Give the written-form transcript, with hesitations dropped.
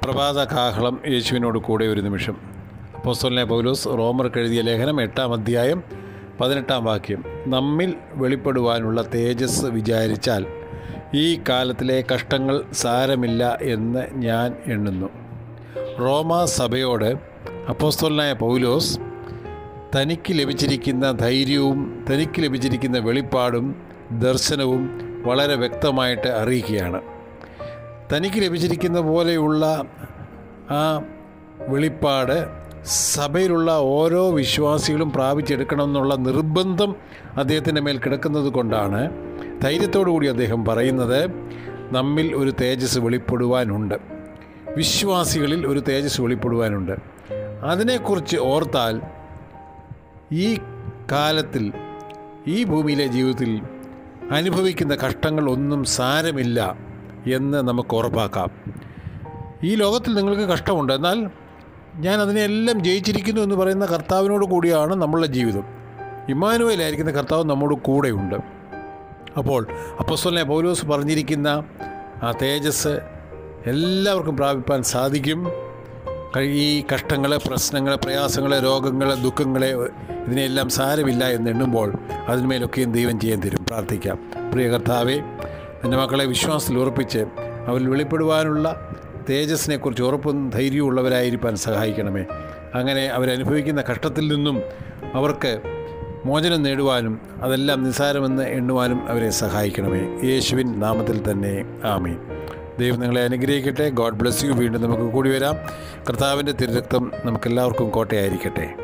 പ്രഭാത കാഹളം യേശുവിനോട് കൂടെ ഒരു നിമിഷം. അപ്പോസ്തലനായ പൗലോസ് റോമർക്ക് എഴുതിയ ലേഖനം 8-ാം അധ്യായം 18-ാം വാക്യം. നമ്മിൽ വെളിപ്പെടുവാനുള്ള തേജസ് വിചാരിച്ചാൽ ഈ കാലത്തിലെ കഷ്ടങ്ങൾ സാരമില്ല എന്ന് ഞാൻ എണ്ണുന്നു. റോമാ സഭയോട് അപ്പോസ്തലനായ പൗലോസ് തനിക്ക് ലഭിച്ചിരിക്കുന്ന ധൈര്യവും തനിക്ക് ലഭിച്ചിരിക്കുന്ന വെളിപ്പാടും ദർശനവും വളരെ വ്യക്തമായിട്ട് അറിയിക്കുകയാണ്. തനിക്ക് ലഭിച്ചിരിക്കുന്ന പോലെയുള്ള ആ വെളിപ്പാട് സഭയിലുള്ള ഓരോ വിശ്വാസികളും പ്രാപിച്ചെടുക്കണമെന്നുള്ള നിർബന്ധം അദ്ദേഹത്തിൻ്റെ മേൽ കിടക്കുന്നത് കൊണ്ടാണ് ധൈര്യത്തോടു കൂടി അദ്ദേഹം പറയുന്നത്, നമ്മിൽ ഒരു തേജസ് വെളിപ്പെടുവാനുണ്ട്, വിശ്വാസികളിൽ ഒരു തേജസ് വെളിപ്പെടുവാനുണ്ട്. അതിനെക്കുറിച്ച് ഓർത്താൽ ഈ കാലത്തിൽ ഈ ഭൂമിയിലെ ജീവിതത്തിൽ അനുഭവിക്കുന്ന കഷ്ടങ്ങൾ ഒന്നും സാരമില്ല എന്ന് നമുക്ക് ഉറപ്പാക്കാം. ഈ ലോകത്തിൽ നിങ്ങൾക്ക് കഷ്ടമുണ്ട്, എന്നാൽ ഞാൻ അതിനെല്ലാം ജയിച്ചിരിക്കുന്നു എന്ന് പറയുന്ന കർത്താവിനോട് കൂടിയാണ് നമ്മളുടെ ജീവിതം. ഇമ്മാനുവേലായിരിക്കുന്ന കർത്താവ് നമ്മോട് കൂടെയുണ്ട്. അപ്പോൾ അപ്പോസ്തലനായ പൗലോസ് പറഞ്ഞിരിക്കുന്ന ആ തേജസ് എല്ലാവർക്കും പ്രാപിപ്പാൻ സാധിക്കും. ഈ കഷ്ടങ്ങളെ, പ്രശ്നങ്ങളെ, പ്രയാസങ്ങളെ, രോഗങ്ങളെ, ദുഃഖങ്ങളെ ഇതിനെല്ലാം സാരമില്ല എന്നെണ്ണുമ്പോൾ അതിന്മേലൊക്കെയും ദൈവം ചെയ്യാൻ തരും. പ്രാർത്ഥിക്കാം. പ്രിയ കർത്താവേ, എൻ്റെ മക്കളെ വിശ്വാസത്തിൽ ഉറപ്പിച്ച് അവരിൽ വെളിപ്പെടുവാനുള്ള തേജസ്സിനെക്കുറിച്ച് ഉറപ്പും ധൈര്യവും ഉള്ളവരായിരിക്കാൻ സഹായിക്കണമേ. അങ്ങനെ അവരനുഭവിക്കുന്ന കഷ്ടത്തിൽ നിന്നും അവർക്ക് മോചനം നേടുവാനും അതെല്ലാം നിസ്സാരമെന്ന് എണ്ണുവാനും അവരെ സഹായിക്കണമേ. യേശുവിൻ നാമത്തിൽ തന്നെ ആമീൻ. ദൈവം നിങ്ങളെ അനുഗ്രഹിക്കട്ടെ. God bless you. വീണ്ടും നമുക്ക് കൂടി വരാം. കർത്താവിൻ്റെ തിരുരക്തം നമുക്കെല്ലാവർക്കും കോട്ടയായിരിക്കട്ടെ.